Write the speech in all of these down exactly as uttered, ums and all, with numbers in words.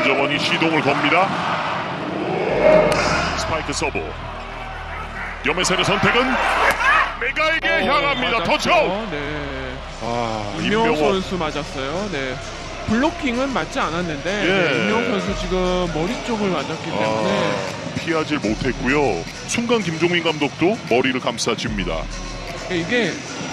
김정원이 시동을 겁니다. 스파이크 서브. 염혜선의 선택은 메가에게 어, 향합니다. 맞았죠. 터치아웃. 네. 아, 임명호 임명호 선수 맞았어요. 네. 블로킹은 맞지 않았는데 예. 네, 임명호 선수 지금 머리 쪽을 맞았기 때문에 아, 피하지 못했고요. 순간 김종민 감독도 머리를 감싸줍니다. 이게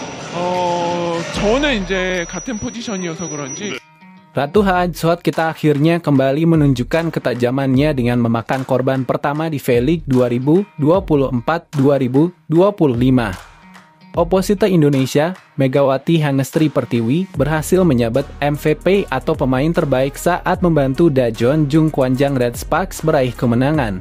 어 저는 이제 같은 포지션이어서 그런지 네. Ratu Haadzot kita akhirnya kembali menunjukkan ketajamannya dengan memakan korban pertama di V-League dua ribu dua puluh empat dua ribu dua puluh lima. Oposite Indonesia, Megawati Hangestri Pertiwi, berhasil menyabet M V P atau pemain terbaik saat membantu Daejeon Jungkwanjang Red Sparks meraih kemenangan.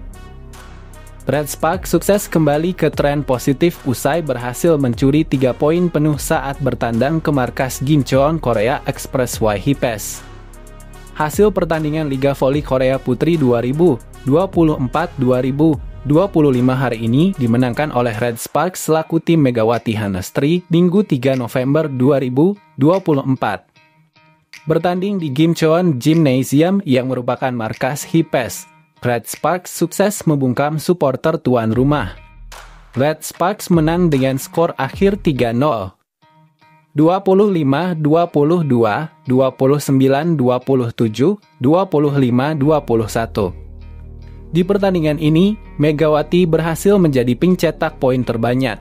Red Sparks sukses kembali ke tren positif usai berhasil mencuri tiga poin penuh saat bertandang ke markas Gimcheon Korea Express Hipes. Hasil pertandingan Liga Voli Korea Putri dua ribu dua puluh empat dua ribu dua puluh lima hari ini dimenangkan oleh Red Sparks selaku tim Megawati Hangestri Minggu tiga November dua ribu dua puluh empat. Bertanding di Gimcheon Gymnasium yang merupakan markas Hipes, Red Sparks sukses membungkam supporter tuan rumah. Red Sparks menang dengan skor akhir tiga nol. dua puluh lima dua puluh dua, dua puluh sembilan dua puluh tujuh, dua puluh lima dua puluh satu. Di pertandingan ini, Megawati berhasil menjadi pencetak poin terbanyak.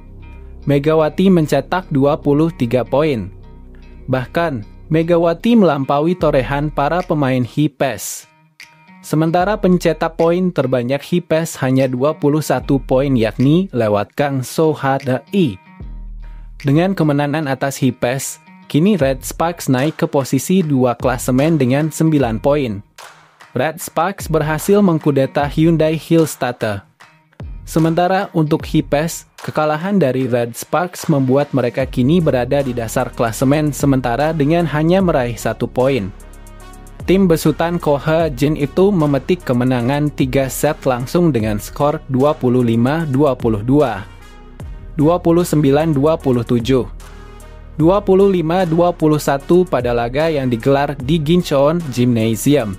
Megawati mencetak dua puluh tiga poin. Bahkan, Megawati melampaui torehan para pemain Hipes. Sementara pencetak poin terbanyak Hipes hanya dua puluh satu poin yakni lewat Kang So-ha-dai. Dengan kemenangan atas Hipes, kini Red Sparks naik ke posisi dua klasemen dengan sembilan poin. Red Sparks berhasil mengkudeta Hyundai Hillstatter. Sementara untuk Hipes, kekalahan dari Red Sparks membuat mereka kini berada di dasar klasemen sementara dengan hanya meraih satu poin. Tim besutan Koha Jin itu memetik kemenangan tiga set langsung dengan skor dua puluh lima dua puluh dua, dua puluh sembilan dua puluh tujuh, dua puluh lima dua puluh satu pada laga yang digelar di Gimcheon Gymnasium.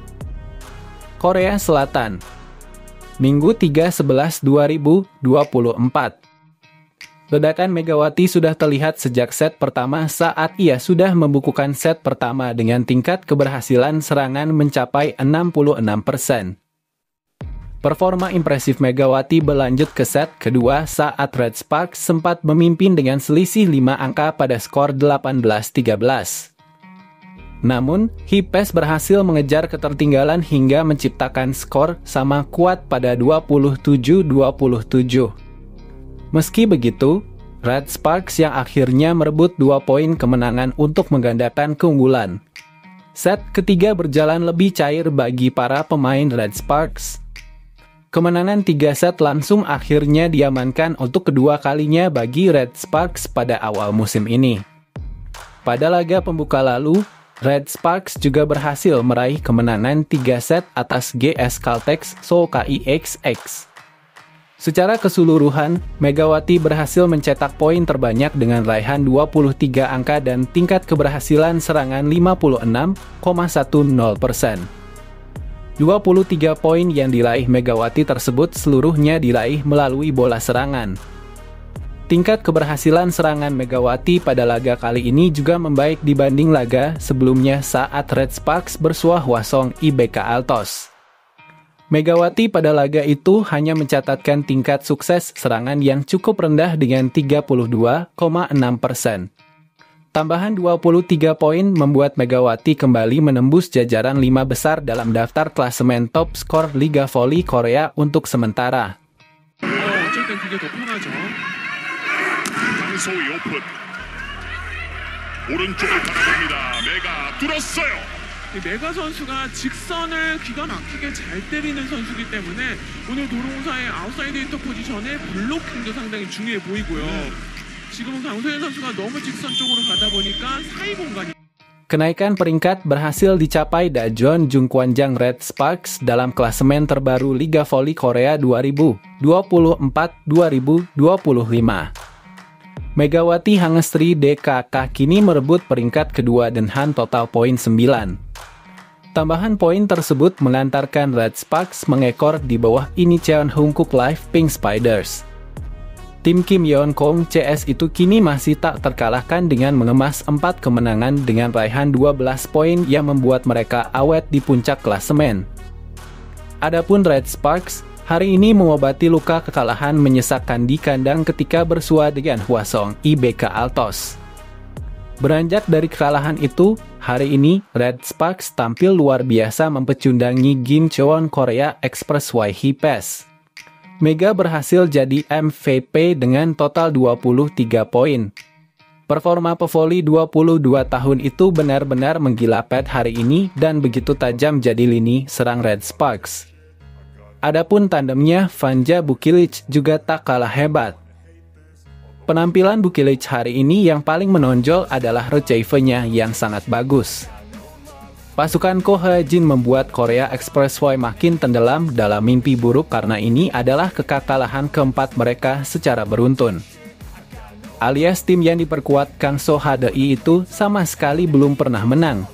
Korea Selatan, Minggu tiga sebelas dua ribu dua puluh empat. Ledakan Megawati sudah terlihat sejak set pertama saat ia sudah membukukan set pertama dengan tingkat keberhasilan serangan mencapai enam puluh enam persen. Performa impresif Megawati berlanjut ke set kedua saat Red Sparks sempat memimpin dengan selisih lima angka pada skor delapan belas tiga belas. Namun, Hipes berhasil mengejar ketertinggalan hingga menciptakan skor sama kuat pada dua puluh tujuh dua puluh tujuh. Meski begitu, Red Sparks yang akhirnya merebut dua poin kemenangan untuk menggandakan keunggulan. Set ketiga berjalan lebih cair bagi para pemain Red Sparks. Kemenangan tiga set langsung akhirnya diamankan untuk kedua kalinya bagi Red Sparks pada awal musim ini. Pada laga pembuka lalu, Red Sparks juga berhasil meraih kemenangan tiga set atas G S Caltex Seoul K I X X. Secara keseluruhan, Megawati berhasil mencetak poin terbanyak dengan raihan dua puluh tiga angka dan tingkat keberhasilan serangan lima puluh enam koma satu nol persen. dua puluh tiga poin yang diraih Megawati tersebut seluruhnya diraih melalui bola serangan. Tingkat keberhasilan serangan Megawati pada laga kali ini juga membaik dibanding laga sebelumnya saat Red Sparks bersuah Hwasong I B K Altos. Megawati pada laga itu hanya mencatatkan tingkat sukses serangan yang cukup rendah dengan tiga puluh dua koma enam persen. Tambahan dua puluh tiga poin membuat Megawati kembali menembus jajaran lima besar dalam daftar klasemen top skor Liga Voli Korea untuk sementara. 어쨌든 그게 더 편하죠. 강소희 오픈. 오른쪽을 바라봅니다. 메가 뚫었어요. 메가 선수가 직선을 기가 막히게 잘 때리는 선수이기 때문에 오늘 도로공사의 아웃사이드 히터 포지션의 블로킹도 상당히 중요해 보이고요. 지금은 강소연 선수가 너무 직선 쪽으로 가다 보니까 사이 공간이 Kenaikan peringkat berhasil dicapai Daejeon Jungkwanjang Red Sparks dalam klasemen terbaru Liga Voli Korea dua ribu dua puluh empat dua ribu dua puluh lima. Megawati Hangestri D K K kini merebut peringkat kedua dengan total poin sembilan. Tambahan poin tersebut mengantarkan Red Sparks mengekor di bawah Incheon Hankook Life Pink Spiders. Tim Kim Yeon Kong C S itu kini masih tak terkalahkan dengan mengemas empat kemenangan dengan raihan dua belas poin yang membuat mereka awet di puncak klasemen. Adapun Red Sparks, hari ini mengobati luka kekalahan menyesakkan di kandang ketika bersua dengan Hwasong I B K Altos. Beranjak dari kekalahan itu, hari ini Red Sparks tampil luar biasa mempecundangi Gimcheon Korea Express Y H P E S. Mega berhasil jadi M V P dengan total dua puluh tiga poin. Performa pevoli dua puluh dua tahun itu benar-benar menggila Pet hari ini dan begitu tajam jadi lini serang Red Sparks. Adapun tandemnya Vanja Bukilic juga tak kalah hebat. Penampilan Bukilic hari ini yang paling menonjol adalah receive-nya yang sangat bagus. Pasukan Ko Hae-jin membuat Korea Express Y makin tenggelam dalam mimpi buruk karena ini adalah kekalahan keempat mereka secara beruntun. Alias tim yang diperkuat Kang So Ha-dei itu sama sekali belum pernah menang.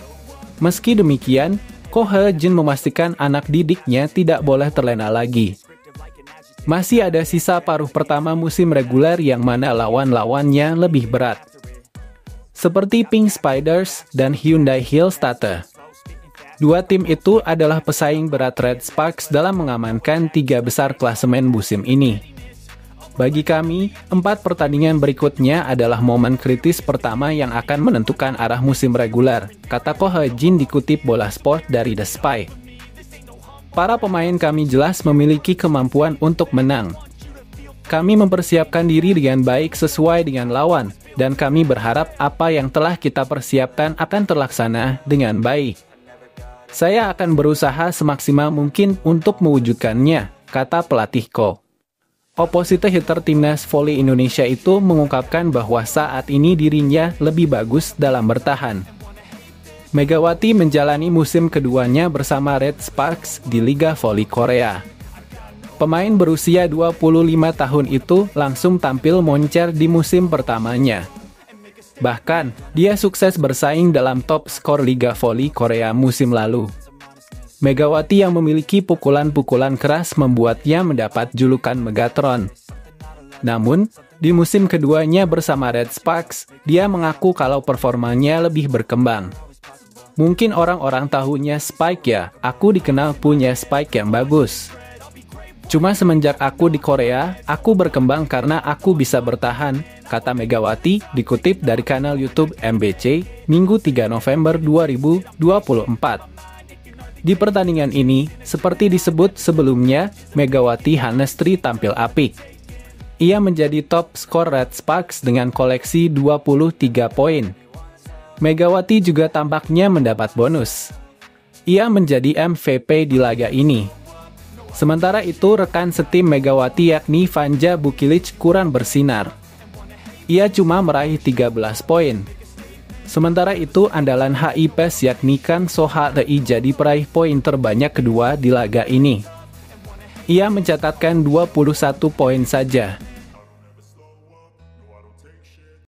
Meski demikian, Ko Hae-jin memastikan anak didiknya tidak boleh terlena lagi. Masih ada sisa paruh pertama musim reguler yang mana lawan-lawannya lebih berat. Seperti Pink Spiders dan Hyundai Hillstatter. Dua tim itu adalah pesaing berat Red Sparks dalam mengamankan tiga besar klasemen musim ini. Bagi kami, empat pertandingan berikutnya adalah momen kritis pertama yang akan menentukan arah musim reguler, kata Ko Hae-jin dikutip Bola Sport dari The Spy. Para pemain kami jelas memiliki kemampuan untuk menang. Kami mempersiapkan diri dengan baik sesuai dengan lawan, dan kami berharap apa yang telah kita persiapkan akan terlaksana dengan baik. Saya akan berusaha semaksimal mungkin untuk mewujudkannya, kata pelatih Ko. Opposite hitter Timnas Voli Indonesia itu mengungkapkan bahwa saat ini dirinya lebih bagus dalam bertahan. Megawati menjalani musim keduanya bersama Red Sparks di Liga Voli Korea. Pemain berusia dua puluh lima tahun itu langsung tampil moncer di musim pertamanya. Bahkan, dia sukses bersaing dalam top skor Liga Voli Korea musim lalu. Megawati yang memiliki pukulan-pukulan keras membuatnya mendapat julukan Megatron. Namun, di musim keduanya bersama Red Sparks, dia mengaku kalau performanya lebih berkembang. Mungkin orang-orang tahunya Spike ya, aku dikenal punya Spike yang bagus. Cuma semenjak aku di Korea, aku berkembang karena aku bisa bertahan, kata Megawati dikutip dari kanal YouTube M B C, Minggu tiga November dua ribu dua puluh empat. Di pertandingan ini, seperti disebut sebelumnya, Megawati Hanestri tampil apik. Ia menjadi top skor Red Sparks dengan koleksi dua puluh tiga poin. Megawati juga tampaknya mendapat bonus. Ia menjadi M V P di laga ini. Sementara itu, rekan setim Megawati yakni Vanja Bukilic kurang bersinar. Ia cuma meraih tiga belas poin. Sementara itu, andalan H I P E S yakni Kang So Ha-dei jadi peraih poin terbanyak kedua di laga ini. Ia mencatatkan dua puluh satu poin saja.